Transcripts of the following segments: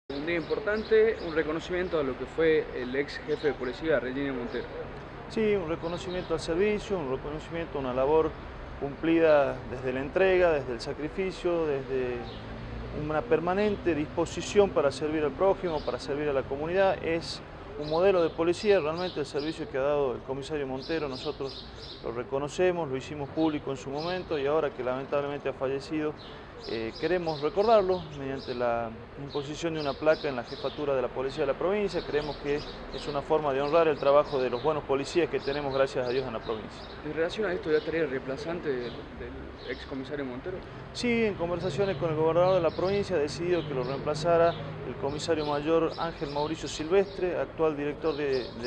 Un día importante, un reconocimiento a lo que fue el ex jefe de policía, Regina Montero. Sí, un reconocimiento al servicio, un reconocimiento a una labor cumplida desde la entrega, desde el sacrificio, desde una permanente disposición para servir al prójimo, para servir a la comunidad. Es un modelo de policía, realmente el servicio que ha dado el comisario Montero, nosotros lo reconocemos, lo hicimos público en su momento y ahora que lamentablemente ha fallecido, queremos recordarlo mediante la imposición de una placa en la jefatura de la policía de la provincia. Creemos que es una forma de honrar el trabajo de los buenos policías que tenemos, gracias a Dios, en la provincia. En relación a esto, ¿ya estaría el reemplazante del ex comisario Montero? Sí, en conversaciones con el gobernador de la provincia ha decidido que lo reemplazara el comisario mayor Ángel Mauricio Silvestre, actual director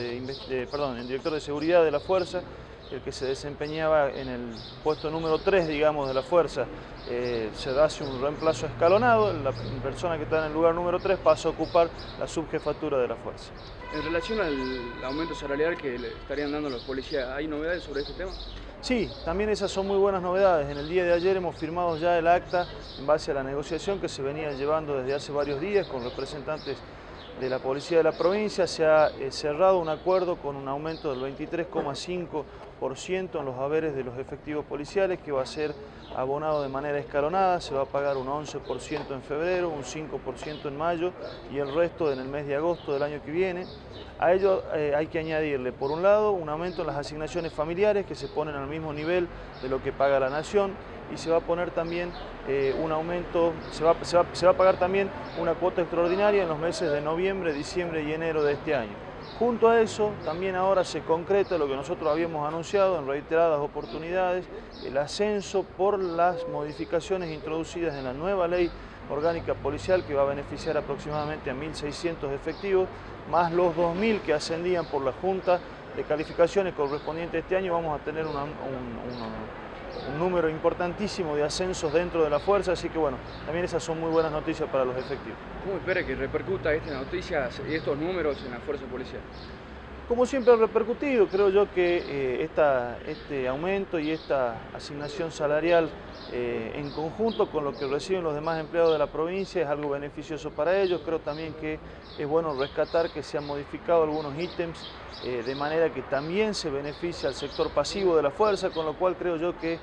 el director de seguridad de la Fuerza, el que se desempeñaba en el puesto número 3, digamos, de la Fuerza. Se hace un reemplazo escalonado, la persona que está en el lugar número 3 pasa a ocupar la subjefatura de la Fuerza. En relación al aumento salarial que le estarían dando a los policías, ¿hay novedades sobre este tema? Sí, también esas son muy buenas novedades. En el día de ayer hemos firmado ya el acta en base a la negociación que se venía llevando desde hace varios días con representantes de la Policía de la provincia. Se ha cerrado un acuerdo con un aumento del 23,5% en los haberes de los efectivos policiales, que va a ser abonado de manera escalonada. Se va a pagar un 11% en febrero, un 5% en mayo y el resto en el mes de agosto del año que viene. A ello hay que añadirle, por un lado, un aumento en las asignaciones familiares que se ponen al mismo nivel de lo que paga la Nación, y se va a poner también un aumento, se va a pagar también una cuota extraordinaria en los meses de noviembre, diciembre y enero de este año. Junto a eso, también ahora se concreta lo que nosotros habíamos anunciado en reiteradas oportunidades, el ascenso por las modificaciones introducidas en la nueva ley orgánica policial, que va a beneficiar aproximadamente a 1.600 efectivos, más los 2.000 que ascendían por la Junta de Calificaciones correspondiente este año. Vamos a tener un número importantísimo de ascensos dentro de la Fuerza, así que bueno, también esas son muy buenas noticias para los efectivos. ¿Cómo espera que repercuta estas noticias y estos números en la fuerza policial? Como siempre ha repercutido, creo yo que este aumento y esta asignación salarial en conjunto con lo que reciben los demás empleados de la provincia es algo beneficioso para ellos. Creo también que es bueno rescatar que se han modificado algunos ítems de manera que también se beneficia al sector pasivo de la Fuerza, con lo cual creo yo que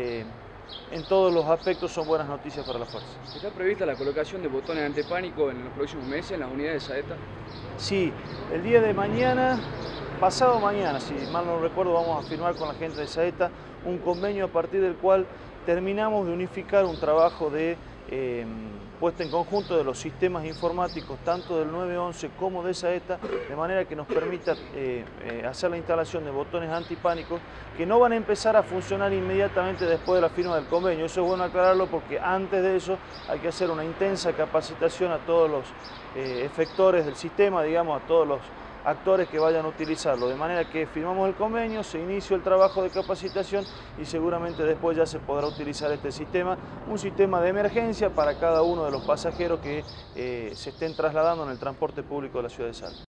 en todos los aspectos son buenas noticias para la Fuerza. ¿Está prevista la colocación de botones antipánico en los próximos meses en las unidades de Saeta? Sí, el día de mañana, pasado mañana, si mal no recuerdo, vamos a firmar con la gente de Saeta un convenio a partir del cual terminamos de unificar un trabajo de puesta en conjunto de los sistemas informáticos, tanto del 911 como de Saeta, de manera que nos permita hacer la instalación de botones antipánicos que no van a empezar a funcionar inmediatamente después de la firma del convenio. Eso es bueno aclararlo, porque antes de eso hay que hacer una intensa capacitación a todos los efectores del sistema, digamos, a todos los actores que vayan a utilizarlo, de manera que firmamos el convenio, se inició el trabajo de capacitación y seguramente después ya se podrá utilizar este sistema, un sistema de emergencia para cada uno de los pasajeros que se estén trasladando en el transporte público de la ciudad de Salta.